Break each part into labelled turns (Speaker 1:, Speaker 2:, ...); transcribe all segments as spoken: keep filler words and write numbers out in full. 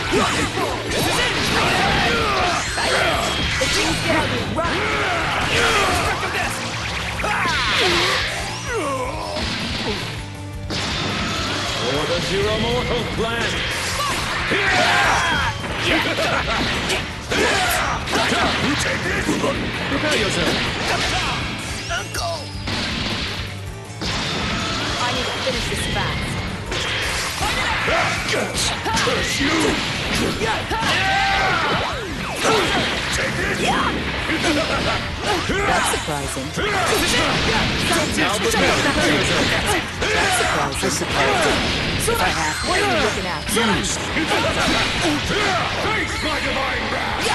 Speaker 1: The things get ugly, run!
Speaker 2: Look at this!
Speaker 3: For the Zero Mortal Clan!
Speaker 2: Take this!
Speaker 3: Prepare yourself!
Speaker 2: Uncle!
Speaker 1: I need to finish this fast.
Speaker 2: Curse you! Take this!
Speaker 1: That's surprising.
Speaker 3: Now prepare yourself!
Speaker 1: That's surprising. If I have, what are you looking at?
Speaker 3: Use!
Speaker 2: Face my divine wrath!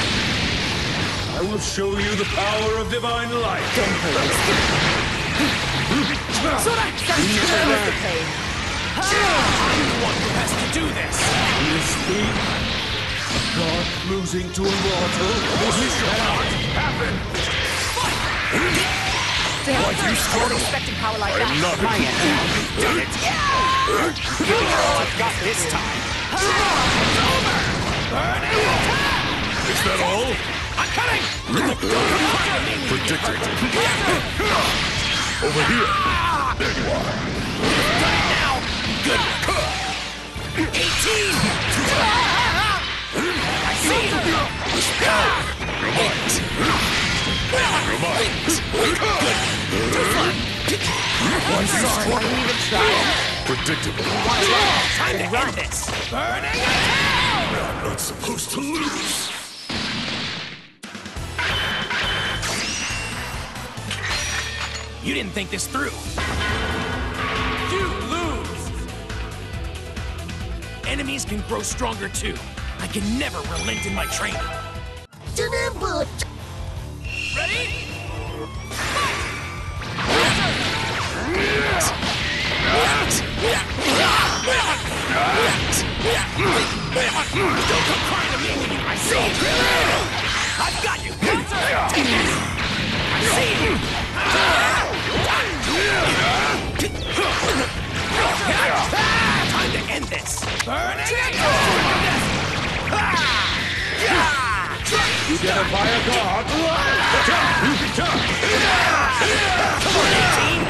Speaker 3: I will show you the power of divine light!
Speaker 1: Don't hurt us. seventeen with the pain.
Speaker 2: I'm the one who has to do this!
Speaker 3: You speak? A god losing to a mortal?
Speaker 2: This shall not happen!
Speaker 1: I wasn't expecting power like that.
Speaker 2: Another
Speaker 1: My end.
Speaker 2: you did it! You know all I've got this time! It's over! Burn it! Is that all? I'm coming! Predicted. Over here! There you are! Got it now! Good! eighteen! I see you! Eight!
Speaker 1: I'm sorry, I didn't even try.
Speaker 2: Predictable. Time to end this! Burning hell! I'm not supposed to lose! You didn't think this through. You lose! Enemies can grow stronger too. I can never relent in my training. Ready? Don't come crying to me when you... I see you! I've got you! Take this! I see you! Time to end this! Burn it!
Speaker 3: You get a fire god!
Speaker 2: Come on, eighteen!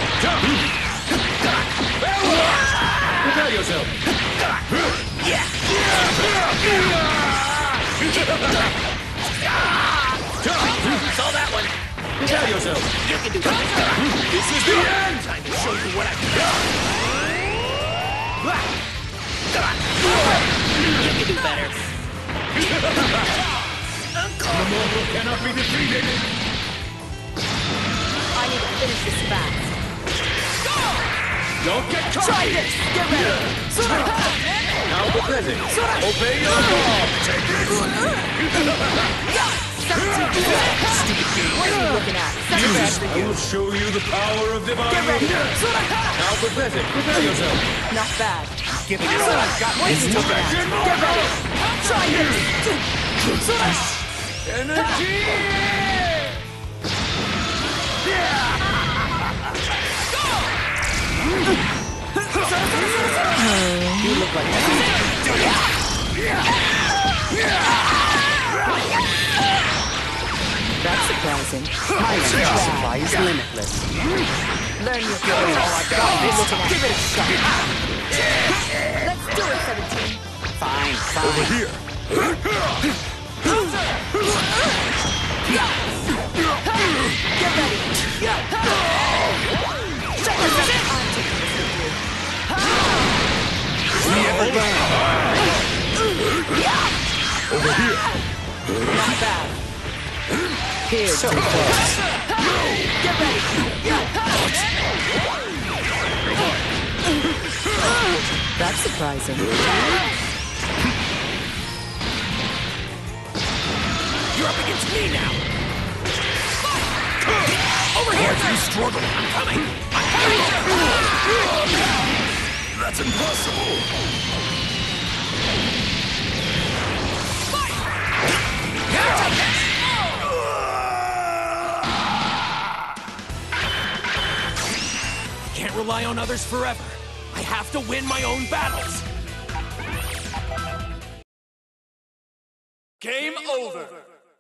Speaker 3: Prepare yourself!
Speaker 2: Yeah! Saw that one!
Speaker 3: Prepare yourself!
Speaker 2: You can do it! This is the end! Time to show you what I've got! You can do better!
Speaker 3: The mortal cannot be defeated!
Speaker 1: I need to finish this fast.
Speaker 3: Don't get caught!
Speaker 1: Try this! Get ready!
Speaker 3: Now the present! Obey your law!
Speaker 2: Take it!
Speaker 1: seventeen. What are you looking at? Second best for
Speaker 3: I
Speaker 1: you.
Speaker 3: will show you the power of divine
Speaker 1: Get ready!
Speaker 3: Now the present! Prepare yourself!
Speaker 1: Not bad.
Speaker 2: Giving it all I've got!
Speaker 1: What are you looking at? Get ready! Try this!
Speaker 3: Energy!
Speaker 1: You look like That's surprising. My supply is limitless. Learn your skills.
Speaker 2: All I've got this time!
Speaker 1: Give it a shot. Let's do it, seventeen.
Speaker 2: Fine, fine. Over here!
Speaker 1: Get ready. Check this out. I'm taking this with you.
Speaker 2: Over here!
Speaker 1: Not bad. Here, so close. Get ready. That's surprising.
Speaker 2: You're up against me now! Over here! You struggle! I'm coming! I'm coming! That's impossible! Can't rely on others forever. I have to win my own battles. over!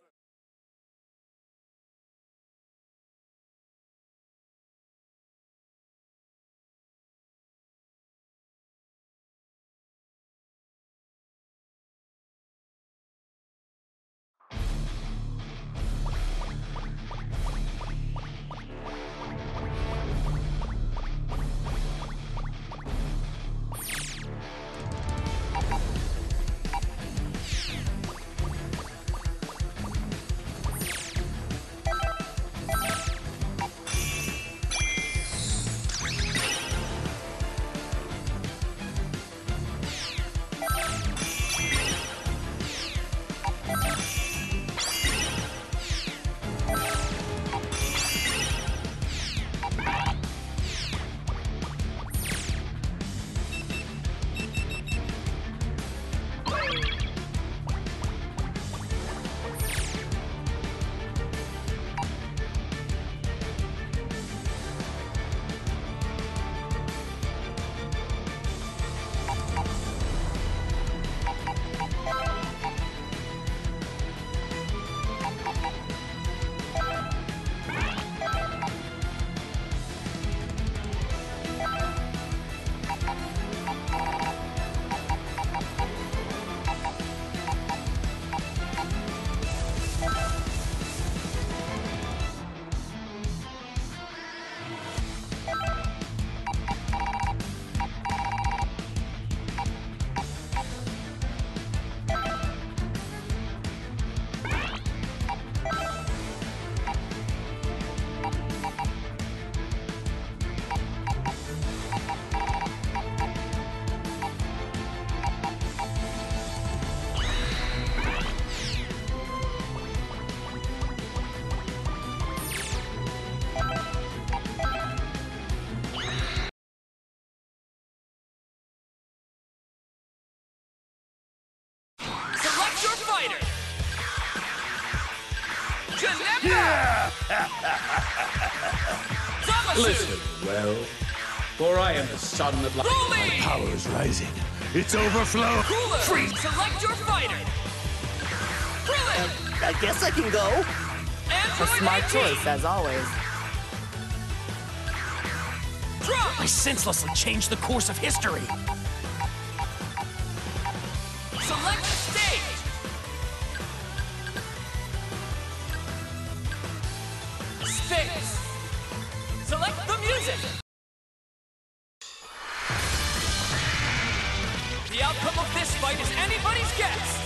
Speaker 3: Listen well, for I am the son of light.
Speaker 2: Rolling!
Speaker 3: My power is rising. It's overflow.
Speaker 2: Cooler!
Speaker 3: Freeze!
Speaker 2: Select your fighter! Krillin!
Speaker 1: I guess I can go.
Speaker 2: Android
Speaker 1: A smart
Speaker 2: nineteen!
Speaker 1: choice, as always.
Speaker 2: Drop!
Speaker 4: I senselessly changed the course of history.
Speaker 2: Select the stage! Space! Select the music! The outcome of this fight is anybody's guess!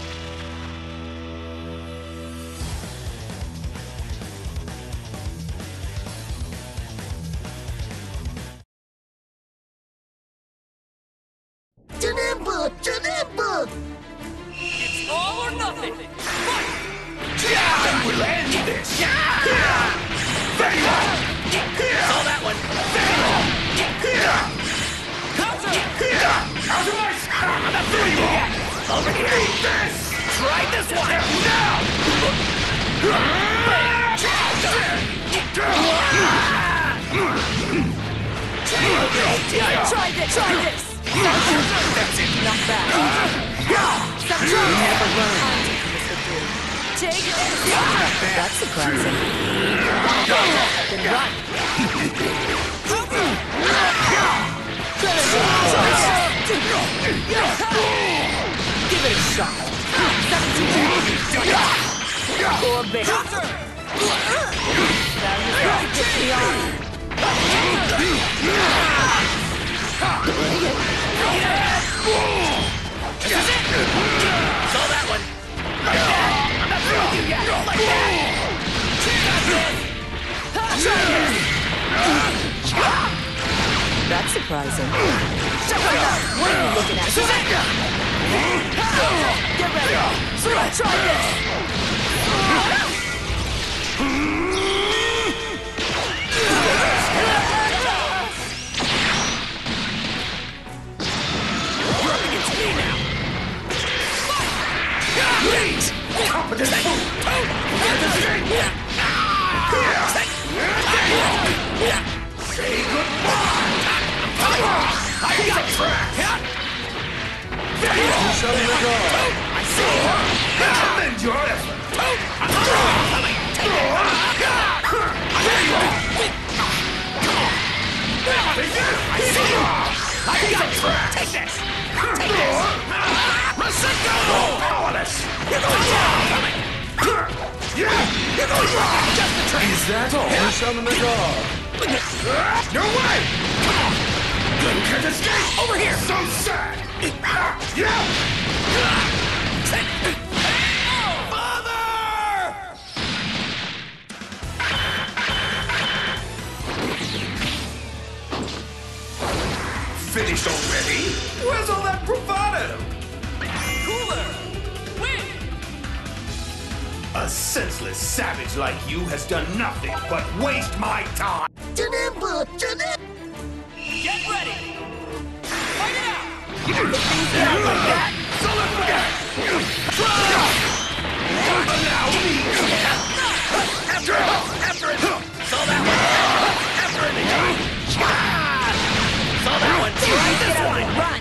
Speaker 2: It's all or nothing! Fight!
Speaker 3: I will end this!
Speaker 4: Saw that one.
Speaker 2: Counter!
Speaker 3: Out of my I'm not through you yet!
Speaker 4: Over here.
Speaker 3: Eat this!
Speaker 4: Try this one.
Speaker 3: Now!
Speaker 1: Try this! Try this!
Speaker 3: That's it!
Speaker 1: Not bad. Stop trying! Never learn. Take this! That's surprising. Then run. Give it a shot. Poor baby. Now you gotta get me on.
Speaker 4: Saw that one. I'm not through with you yet. Like that.
Speaker 1: That's surprising. Shut up! What are you looking at? Get ready! Try this!
Speaker 4: You're up against me now. Please!
Speaker 3: Competent! Say goodbye!
Speaker 4: I got track!
Speaker 3: You shall live on!
Speaker 4: I see her!
Speaker 3: commend your effort.
Speaker 2: I'm coming! Take it! There you are! I see you! I got you! Take this! Take this! Masako!
Speaker 3: Powerless!
Speaker 2: Here goes down! Coming!
Speaker 3: Here goes
Speaker 2: Just the train!
Speaker 3: Is that all? You summon the god. No way! You can't escape!
Speaker 2: Over here!
Speaker 3: So sad! Yeah! Finished already? Where's all that bravado?
Speaker 2: Cooler! Win!
Speaker 3: A senseless savage like you has done nothing but waste my time.
Speaker 2: Get ready! Fight it out! You can look things down like that! So let's go!
Speaker 3: Allow me!
Speaker 2: After it! After it! Saw that one! After it! Saw that one! Try this one! Run!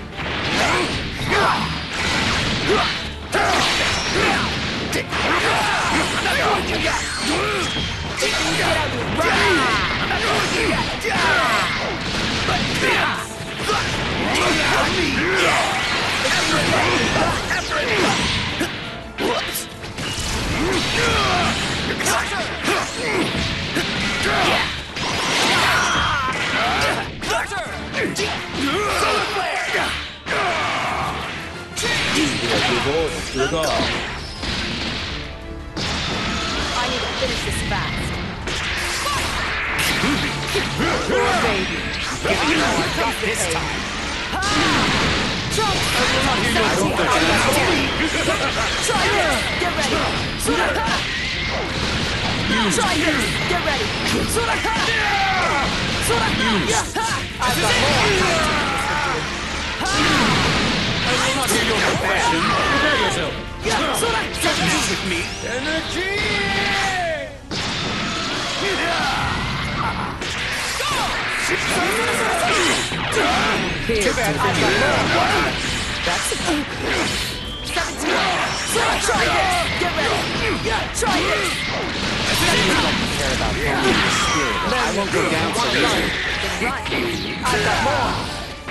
Speaker 2: I'm not going to yet! Get out of the way! I'm not going to yet! But this! Allow me! After it! After it! Whoops!
Speaker 1: Look off. I need to finish this fast. Poor baby.
Speaker 2: Giving it all I got this time.
Speaker 1: Try this. Get ready. Try this. Get ready. I've got more.
Speaker 2: I will not hear your compassion. Prepare yourself. Use with me.
Speaker 3: Energy!
Speaker 1: Here, I've got more. That's it. seventeen. Try this. Get ready. Try this. I don't care about the spirit. I won't go down so easy. I've got more.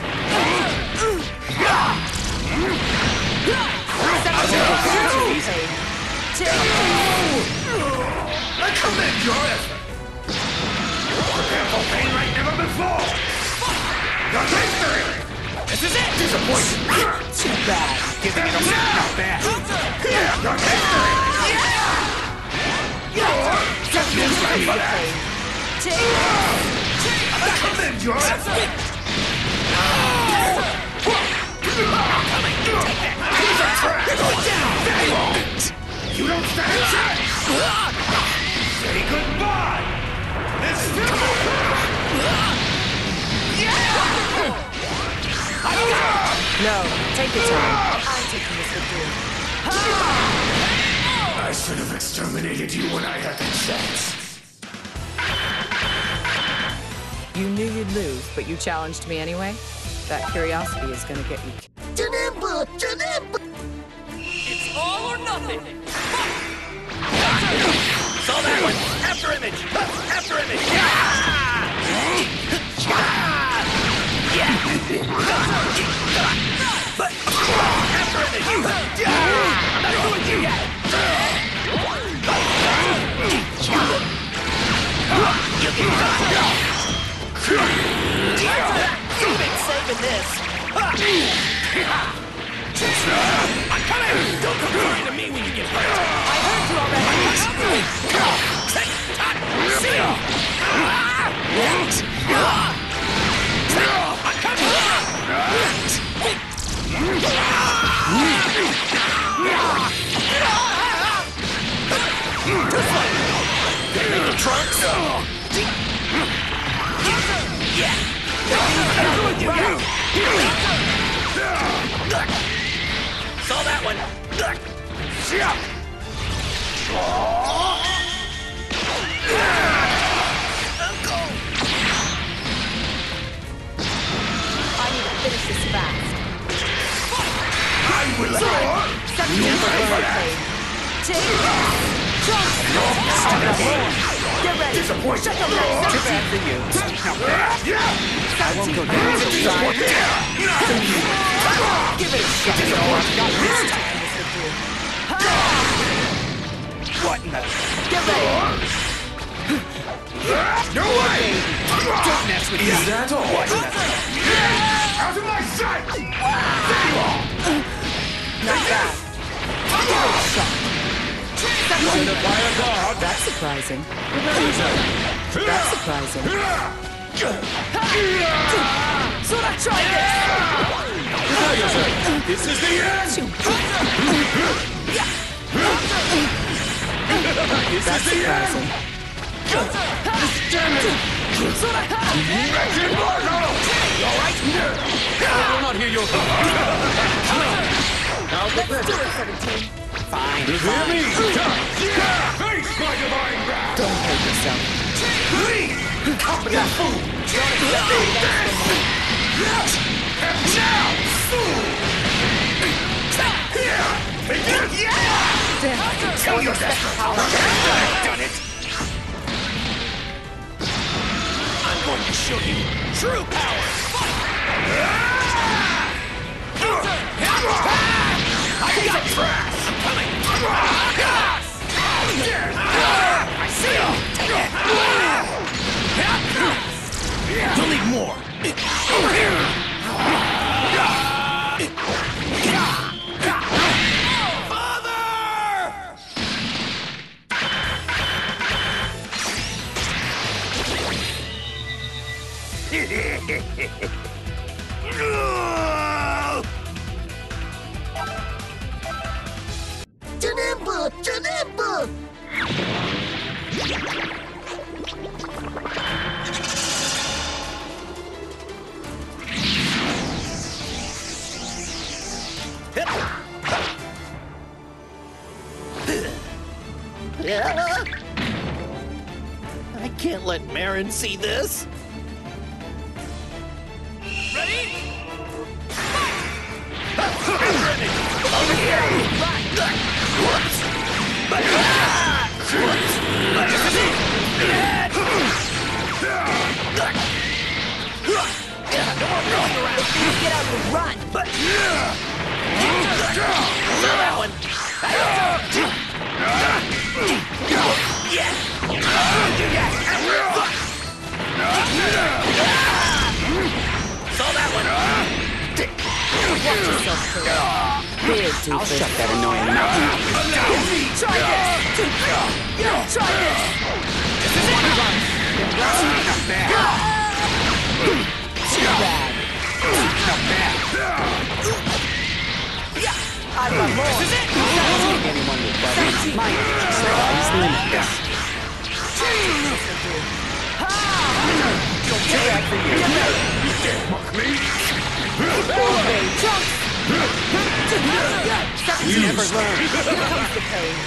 Speaker 3: I commend your effort. Prepare for pain like never before. Your victory!
Speaker 2: This is it!
Speaker 3: Disappointing!
Speaker 1: Too bad.
Speaker 2: Giving it a not bad.
Speaker 3: Your victory!
Speaker 1: Use
Speaker 3: ready for that. I commend your effort.
Speaker 2: Coming! Take that!
Speaker 3: He's a trap! Go down! They won't! You don't stand a chance! Say goodbye! This is
Speaker 1: No, take your time. I'm taking this with you.
Speaker 3: I should have exterminated you when I had the chance.
Speaker 1: You knew you'd lose, but you challenged me anyway? That curiosity is gonna get you.
Speaker 2: It's all or nothing! Saw that one! After image! After image! But after image! I'm not going to yet! You can You've been saving this! I'm coming! Don't come crying to me when you get hurt!
Speaker 1: I heard you already!
Speaker 2: See ya! I'm coming! Gonna make the trunks? Yeah! Saw that one!
Speaker 1: I need to finish this fast.
Speaker 3: I will
Speaker 1: Seventeen for bird paid. seventeen! Trunks! Get ready!
Speaker 3: Disappointed.
Speaker 1: Shut the legs!
Speaker 2: Too bad for you. Not bad. I won't go down so side.
Speaker 1: Give it a shot!
Speaker 2: No, I've got this time. What in the...
Speaker 1: Get ready!
Speaker 3: No way!
Speaker 2: Don't mess with me.
Speaker 3: Is that all?
Speaker 2: What in the...
Speaker 3: Out of my sight!
Speaker 1: Not bad. Give it a shot. seventeen!
Speaker 3: Fire guard!
Speaker 1: That's surprising. That's surprising. So let's try this!
Speaker 3: Prepare yourself! This is the end! This
Speaker 1: That's
Speaker 3: is the end!
Speaker 1: surprising.
Speaker 3: Damn it! Wretched Marco!
Speaker 2: All right? I will not hear your...
Speaker 3: Now
Speaker 1: Let's do it, seventeen.
Speaker 2: Fine,
Speaker 3: Hear
Speaker 2: fine.
Speaker 3: me! Face my divine wrath!
Speaker 1: Don't hurt yourself.
Speaker 3: Leave! Company fool! And now! Here! Take it!
Speaker 1: Damn.
Speaker 3: Tell your death!
Speaker 4: Done it! I'm going to show you true power!
Speaker 3: I got trash!
Speaker 4: I'm coming! I see you! Take it! You'll need more! Over here!
Speaker 2: Janimba! Janimba!
Speaker 4: I can't let Marin see this. Ready? Over here!
Speaker 1: Get out and run!
Speaker 4: Saw that one! Saw that one!
Speaker 1: Watch yourself, Kurt. Here, doofus.
Speaker 2: I'll shut that annoying mouth.
Speaker 1: Try this! Yeah, try this!
Speaker 2: Not bad.
Speaker 1: Too bad.
Speaker 2: Not bad.
Speaker 1: I've got more.
Speaker 2: This is it! Anyone with bubbles. My size limitless. Too bad for you. You never learn.
Speaker 1: Here comes the pain.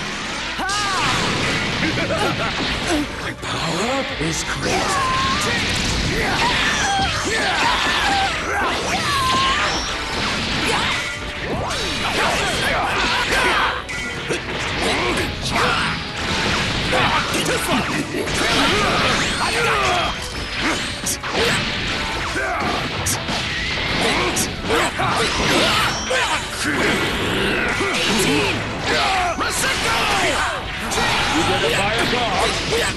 Speaker 3: My power is great.
Speaker 4: eighteen! Masako!
Speaker 3: You get a fire guard?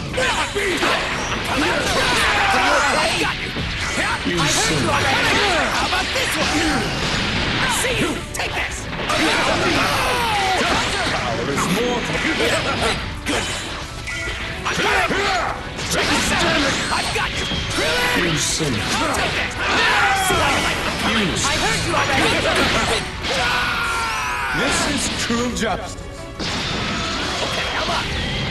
Speaker 3: You son of a...
Speaker 4: How about this one? See you! Take this!
Speaker 3: Power is mortal.
Speaker 4: Good! I got it! Check this out! I've got you!
Speaker 3: You son of a...
Speaker 4: Take this! See how you like it?
Speaker 3: You
Speaker 1: I heard you already.
Speaker 3: This is true justice.
Speaker 4: Okay, how about?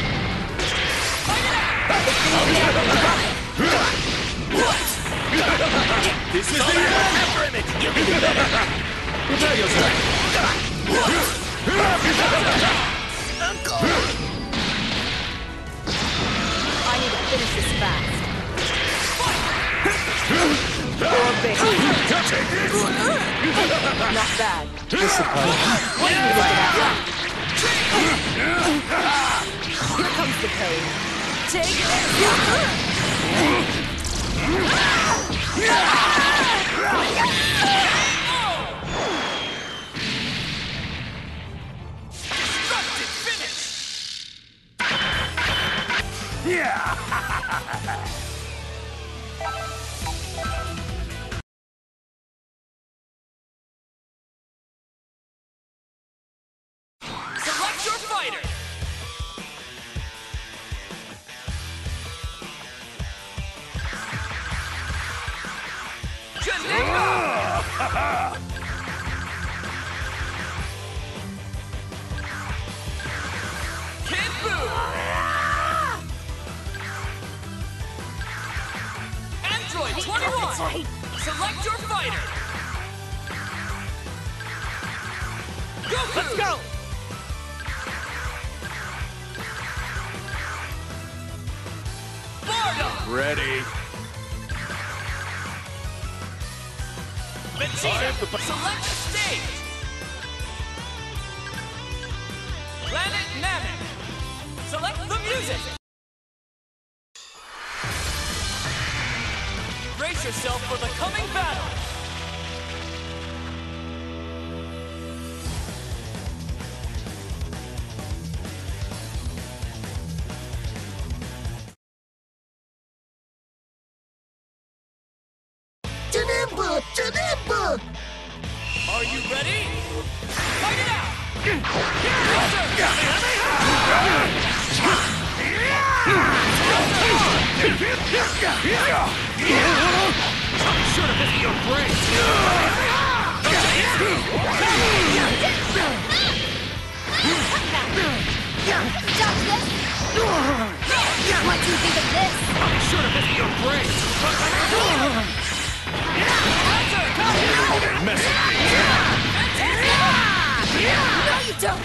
Speaker 3: This is
Speaker 4: So
Speaker 3: the
Speaker 4: that
Speaker 3: end.
Speaker 4: after image! You can do better!
Speaker 3: Prepare yourself.
Speaker 4: Uncle!
Speaker 1: I need to finish this fast. Or big. Not bad.
Speaker 2: Disappointing.
Speaker 1: What do you look at that? Here comes the pain. Take it.
Speaker 4: Destructive finish!
Speaker 3: Yeah!
Speaker 4: Select your fighter! Janinga! Kid Buu! Android twenty-one! Select your fighter! Goku!
Speaker 1: Let's go!
Speaker 4: Bardock!
Speaker 3: Ready.
Speaker 4: Vegeta! Select the stage! Planet Namek! Select the music! Brace yourself for the coming battle!
Speaker 2: Janemba! Janemba!
Speaker 4: Are you ready? Fight it out!
Speaker 3: Should have hit your brains.
Speaker 2: Stop this! What do you think of this?
Speaker 3: Should have hit your brains. Mess
Speaker 2: No, you don't!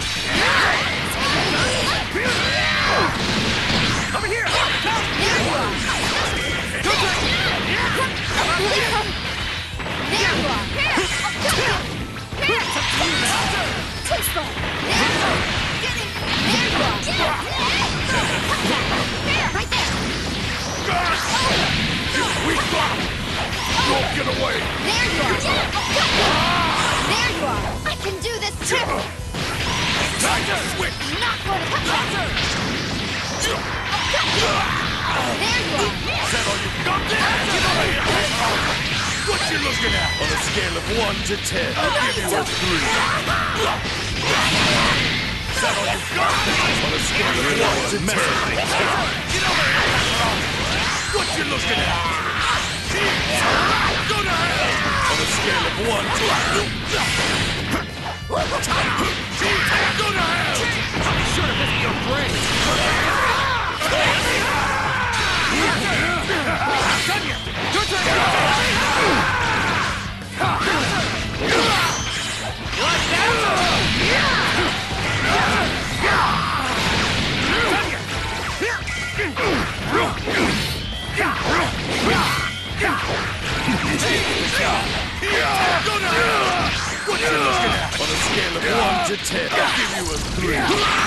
Speaker 3: Over here!
Speaker 2: There you are! There you are! Here! Twist ball! There you are! Get it! There you are! Here! Right there!
Speaker 3: We got him! Don't get away!
Speaker 2: There you are! There you are! I can do this too!
Speaker 3: Time to switch!
Speaker 2: Not going to come back! There you are!
Speaker 3: Is that all you got? What you looking at? On a scale of one to ten, I'll give you a three. Is that all you got? On a scale of one to ten. Get over here! What you looking at? Go to hell! On a scale of one to Go to hell! Should have hit your brain! Your What you looking at? On a scale of one to ten, I'll give you a three.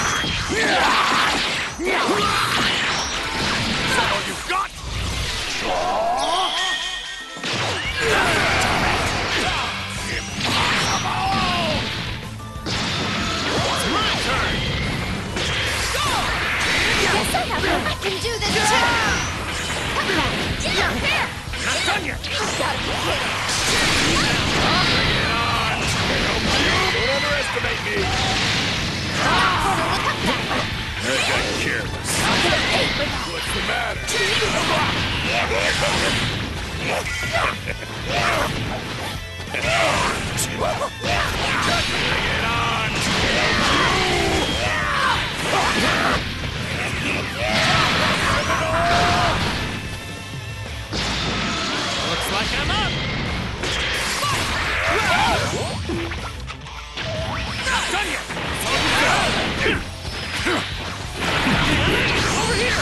Speaker 3: Is that all you've got? It's my turn! Go!
Speaker 2: Yes, I have one! I can do this too! Come back! Yeah, here!
Speaker 3: Not done yet!
Speaker 2: You've got to be kidding!
Speaker 3: Bring it on! Don't underestimate me!
Speaker 2: Totally come back!
Speaker 3: I got careless. What's the matter? Bring it on!
Speaker 4: Looks like I'm up!
Speaker 3: Not done yet! Over here!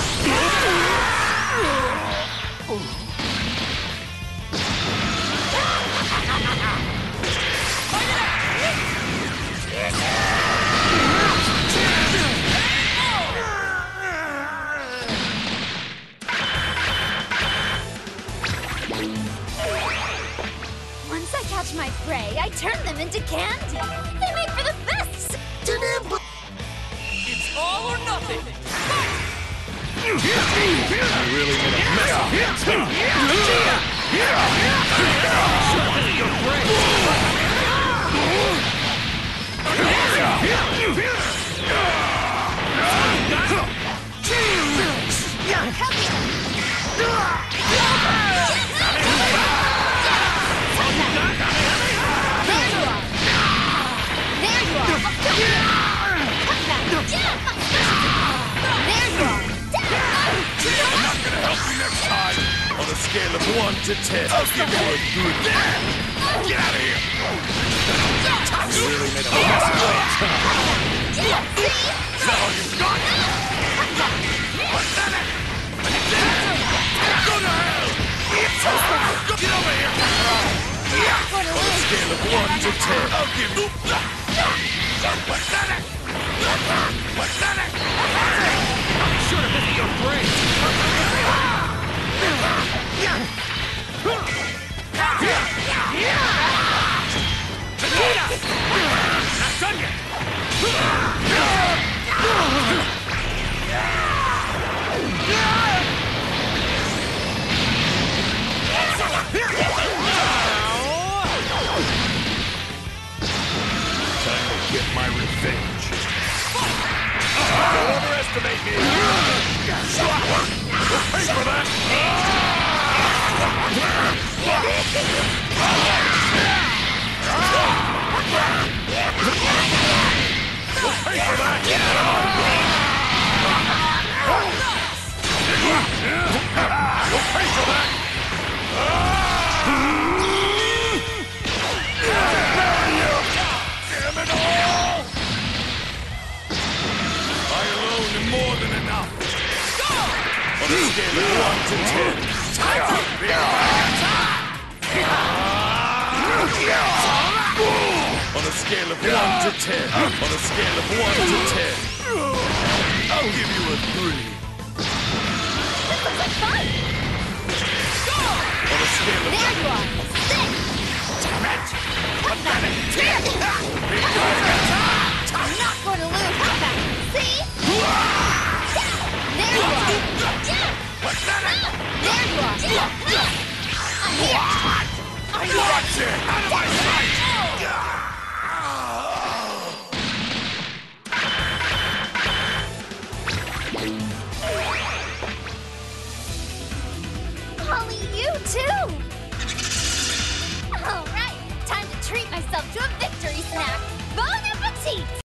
Speaker 3: really made a mess of it.
Speaker 4: You're great.
Speaker 3: On a scale of one to ten, I'll give you a good. Get out of here! You really made a mess of it. Is that all you've got? What's that? Go to hell! Get over here! On a scale of one to ten, I'll give you. What's that? What's that?
Speaker 4: I'll be sure to visit your brain. Vegeta! Not done yet!
Speaker 3: Time to get my revenge. Don't overestimate me! We'll pay for that! We'll pay for that! We'll pay for that! Damn it all! I alone am more than enough. On a scale of one to ten. On a scale of one to ten. On a scale of one to ten. I'll give you a three. On a scale of
Speaker 2: There you are! Six!
Speaker 3: Damn it!
Speaker 2: I'm not going to lose! See? There you are!
Speaker 3: What's that?
Speaker 2: There you are! I'm here!
Speaker 3: Watch it! Out of my sight!
Speaker 2: Holly, you too! All right, time to treat myself to a victory snack! Bon appetit!